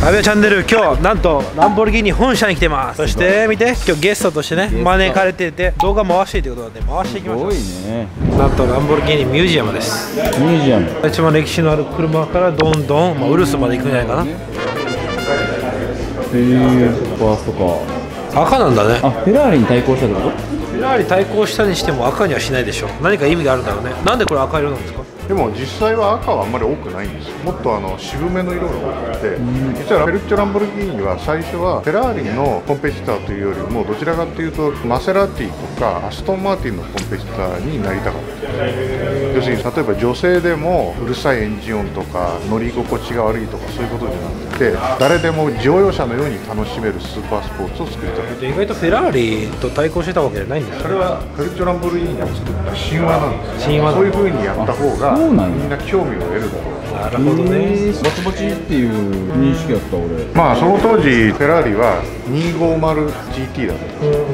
阿部チャンネル、今日なんとランボルギーニ本社に来てます。そして見て、今日ゲストとしてね招かれてて、動画回していいということで回していきましょう。すごいね。なんとランボルギーニミュージアムです。ミュージアム、一番歴史のある車からどんどん、ウルスまで行くんじゃないかな。ファーストか。赤なんだね。あ、フェラーリに対抗したってこと？フェラーリ対抗したにしても赤にはしないでしょ。何か意味があるんだろうね。なんでこれ赤色なんですか？ でも実際は赤はあんまり多くないんですよ。もっと渋めの色が多くて、実はフェルッチョ・ランボルギーニは最初はフェラーリのコンペティターというよりもどちらかというとマセラティとかアストンマーティンのコンペティターになりたかった。要するに例えば女性でもうるさいエンジン音とか乗り心地が悪いとかそういうことじゃなくて、誰でも乗用車のように楽しめるスーパースポーツを作りたかった。 意外とフェラーリと対抗してたわけじゃないんですよ。 それはフェルッチョ・ランボルギーニが作った神話なんです。神話。そういう風にやった方がみんな興味を得るだろう。 なるほどね。 バチバチっていう認識だった俺。 まあその当時フェラーリは 250GT だった。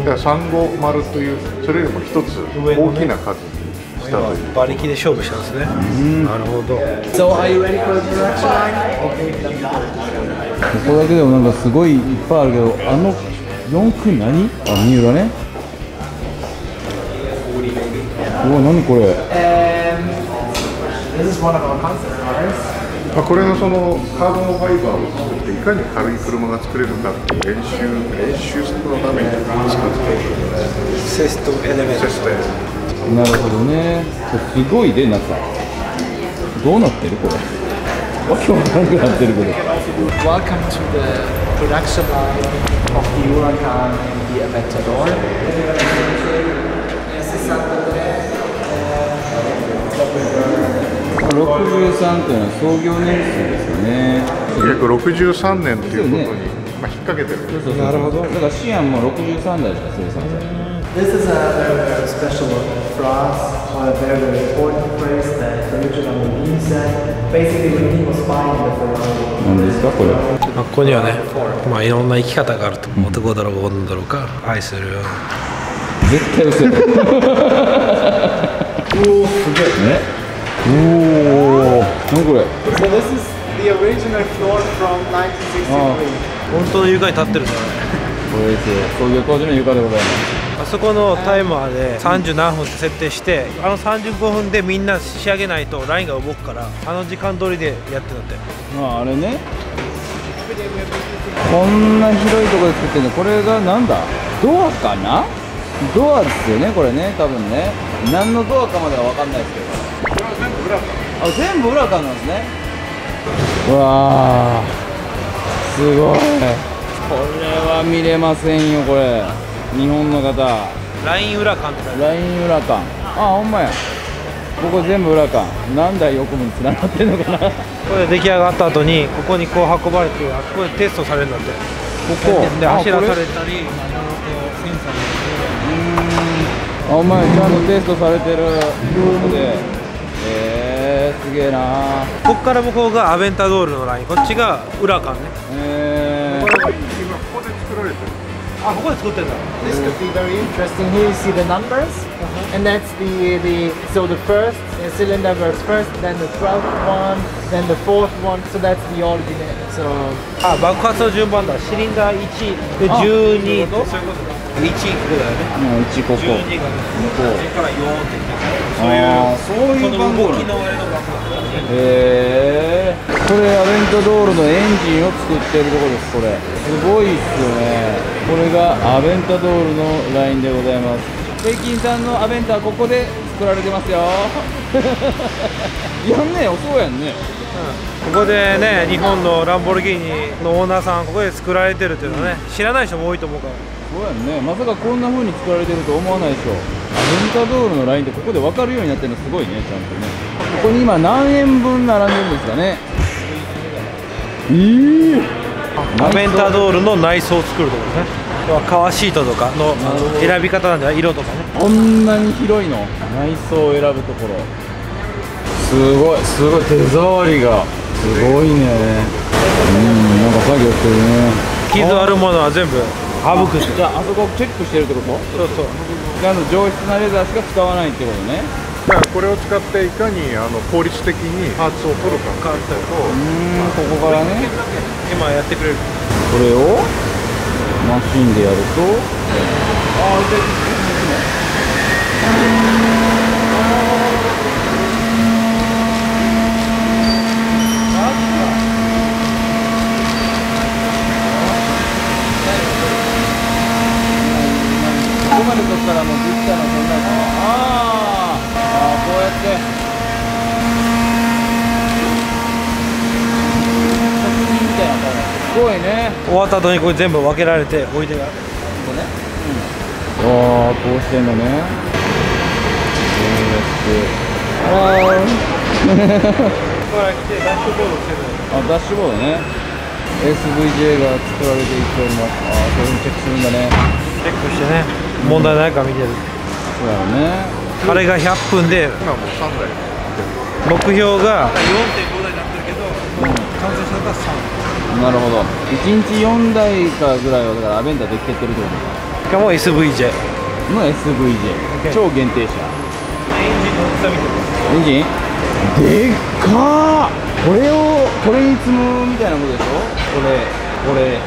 だから350というそれよりも一つ大きな数にしたという。 馬力で勝負したんですね。なるほど。 So are you ready for the production line? ここだけでもなんかすごいいっぱいあるけど、4区何？三浦ね。うわ、何これ。 これのそのカーボンファイバーを作っていかに軽い車が作れるかっていう練習のために作ってセストエレメント。 なるほどね。すごいで、中どうなってるこれ。わけわからなくなってるけど。 Welcome to the production line of the Huracan and the Aventador. This is something 63というのは創業年数ですよね。 1963年ということに、引っ掛けてる。 なるほど。 だからシアンも63台しか生産されない。 This is a very, very special for us, or a very, very important phrase that Luigi Lamborghini said. Basically, when he was buying the Ferrari. 何ですかこれ。 ここにはね、いろんな生き方があると。男だろうが女だろうか愛するよ。 絶対嘘や。 おお、すげえね。 おお、何これ。 So this is the original floor from 1963. 本当の床に立ってるんだね。 これですよ。創業当時の床でございます。 あそこのタイマーで30何分って設定して、35分でみんな仕上げないとラインが動くから、時間通りでやってるんだって。 あれね。こんな広いところで作ってるの、これがなんだ。ドアかな。ドアですよね、これね、多分ね。何のドアかまでは分かんないですけど。全部裏かなんですね。うわー、すごい。これは見れませんよ、これ。日本の方。 ライン裏感って。 ライン裏感。ほんまや。ここ全部裏感。何台横に繋がってんのかな。これ出来上がった後にここにこう運ばれて、ここでテストされるんだって。ここで走らされたり、センサーに。 お前ちゃんとテストされてるので。すげえな。 ここから向こうがアベンタドールのライン、こっちが裏間ね。 今ここで作られてる。 ここで作ってんだ。 This could be very interesting. Here you see the numbers, and that's so the first cylinder was first, then the 12th one, then the 4th one. So that's the original. So 爆発の順番だ。シリンダー1で12とそういうことだ。1ここだよね。 1ここ。12 がね。これから4ってきて。そういう番号。これアベンタドールのエンジンを作ってるところです。これすごいっすよね。これがアベンタドールのラインでございます。北京産のアベンタはここで作られてますよ。やんねえ、そうやんね。 ここでね、日本のランボルギーニのオーナーさんここで作られてるっていうのはね、知らない人も多いと思うから。 そうやんね。まさかこんな風に作られてると思わないでしょ。アベンタドールのラインってここで分かるようになってるのすごいね、ちゃんとね。ここに今何円分並んでるんですかね。 アベンタドールの内装を作るところですね。カーシートとかの選び方なんじゃない、色とかね。 こんなに広いの。内装を選ぶところ。すごい手触りがすごいね。なんか作業してるね。 傷あるものは全部省く。 じゃあそこチェックしてるってこと？そうそう。上質なレザーしか使わないってことね。 だからこれを使っていかに効率的にパーツを取るかっていうことを、 ここからね今やってくれる。 これをマシンでやるとここまで取ったらもうできたのそんなこうやって職人みたいな感じすごいね。 終わった後にこれ全部分けられて置いてある。 こうしてんのね。こうやって。 これ来てダッシュボードしてる。 ダッシュボードね。SVJ が作られていっております。そういうふうにチェックするんだね。 チェックしてね、問題ないか見てる。 そうやね。 あれが100分で今もう3台目標が 4.5 台になってるけど、完成したら3。 なるほど。1日4台かぐらいはだからアベンダーできてってるってことしかも SVJ。 の SVJ。超限定車。 エンジンの大きさ見てます。 エンジンでっかー。これに積むみたいなことでしょ。これ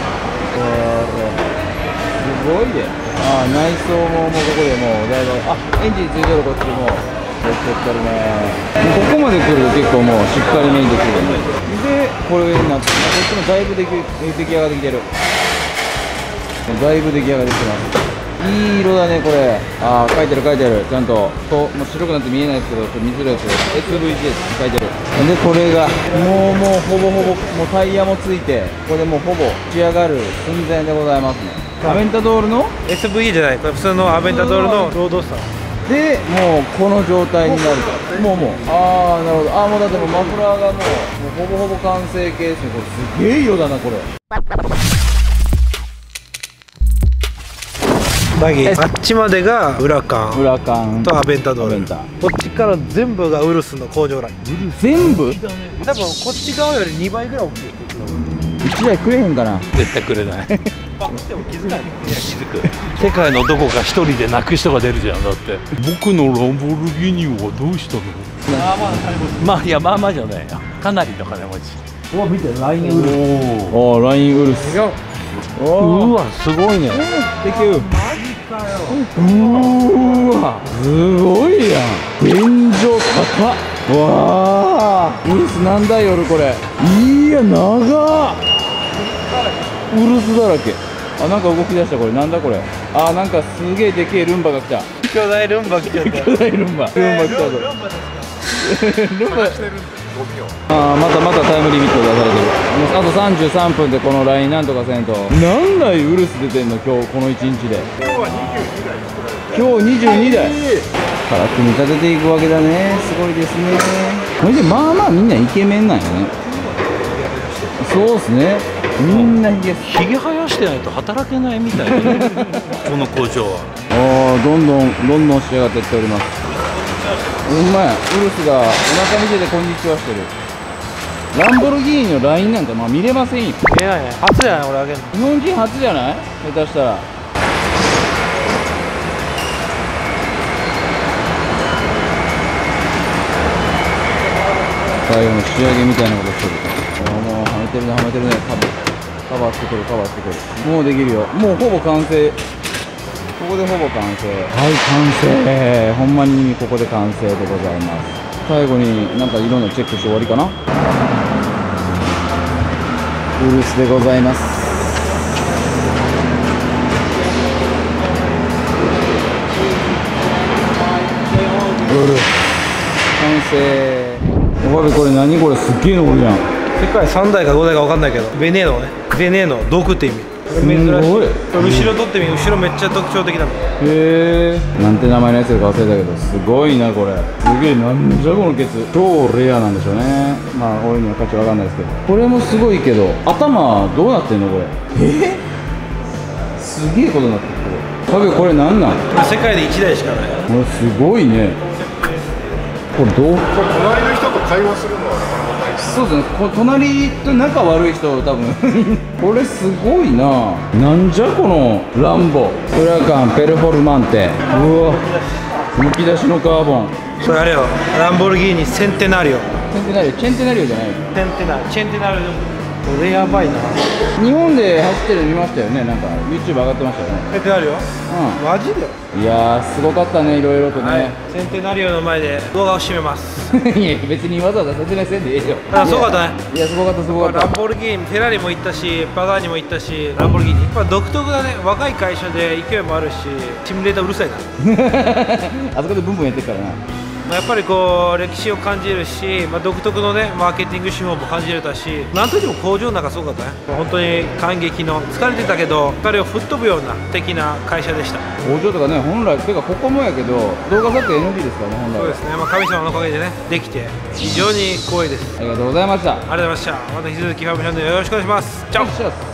すごいで。内装ももうここでもうだいぶエンジンついてる。こっちもやってるね。ここまで来ると結構もうしっかりめにできるね。でこれになって、こっちもだいぶ出来上がってきてる。だいぶ出来上がってきてます。いい色だねこれ。書いてるちゃんともう白くなって見えないですけど、見づらいやつ SVJ って書いてる。でこれがもうほぼもうタイヤもついて、これもうほぼ仕上がる寸前でございますね。アベンタドールの SVJ じゃない、これ普通のアベンタドールのロードスターでもうこの状態になるともうなるほど。もうだってもうマフラーがもうほぼ完成形ですね。これすげえ色だなこれ。 バギーあっちまでが裏カンとアベンタドール。こっちから全部がウルスの工場ライン。 全部多分こっち側より2倍ぐらい大きい。 1台くれへんかな。 絶対くれない。 パッても気づかない。 気づく。世界のどこか一人で泣く人が出るじゃん。だって僕のランボルギーニはどうしたの。まあいやまあじゃないよ。かなりの金持ち。 うわ見てラインウルス。 ラインウルス。 うわすごいね。 うわすごいやん。天井高っ。わあウルス何台おるこれ。いや長っ。ウルスだらけ。なんか動き出した。これなんだこれ。なんかすげえでけえルンバが来た。 巨大ルンバ来ちゃった。 巨大ルンバ来たぞ。ルンバまたタイムリミット出されてる。もうあと33分でこのラインなんとかせんと。何台ウルス出てんの今日この1日で。今日22台から組み立てていくわけだね。すごいですね。それでまあみんなイケメンなんよね。そうっすね。みんなひげ生やしてないと働けないみたいなね。この工場はどんどん仕上がっていっております。ほんまや。ウルスがお腹見ててこんにちはしてる。ランボルギーニのラインなんか見れませんよ。 見えないね。初じゃない俺あげるの。 日本人初じゃない下手したら。最後の仕上げみたいなことしてる。もうはめてるねカバーしてくる。もうできるよ。もうほぼ完成。ここでほぼ完成。はい完成。ほんまにここで完成でございます。最後になんかいろんなチェックして終わりかな。ウルスでございます。ウルス完成。これ何これすっげえのおるやん。 世界3台か5台か分かんないけど、ベネーノ毒って意味。珍しい。後ろ撮ってみ。後ろめっちゃ特徴的なの。 へえ。なんて名前のやつか忘れたけどすごいなこれ。すげえ。なんじゃこのケツ。超レアなんでしょうね。俺には価値わかんないですけど、これもすごいけど頭どうなってんのこれ。すげえことになってるこれ。これなんなん。 世界で1台しかない。 これすごいね。これどう。 隣の人と会話するのはなかなかないです。 そうですね。隣と仲悪い人多分これすごいな。なんじゃこのランボ。フラカンペルフォルマンテ。うわむき出しのカーボン。 それあれよ、ランボルギーニセンテナリオ。 チェンテナリオ、チェンテナリオじゃないの？ チェンテナリオ。これやばいな。 日本で走ってるの見ましたよね。なんか YouTube 上がってましたよね。 センテナリオ？マジで？ いやー、すごかったね、いろいろとね。 はい、センテナリオの前で動画を締めます。 いや、別にわざわざ説明せんでええよ。 あ、すごかったね。 いや、すごかった、すごかった。 ランボルギーニ、フェラーリも行ったし、パガーニも行ったし、ランボルギーニ。独特だね。若い会社で勢いもあるし、シミュレーターうるさいな。 あそこでブンブンやってるからな。 やっぱりこう歴史を感じるし、独特のねマーケティング手法も感じれたし、なんといっても工場の中すごかったね。本当に感激の、疲れてたけど彼を吹っ飛ぶような素敵な会社でした。 工場とかね、本来てかここもやけど動画撮影 NG ですからね、本来は。 そうですね、神様のおかげでねできて非常に光栄です。 ありがとうございました。 ありがとうございました。また引き続きファミリーチャンネルよろしくお願いします。チャオ。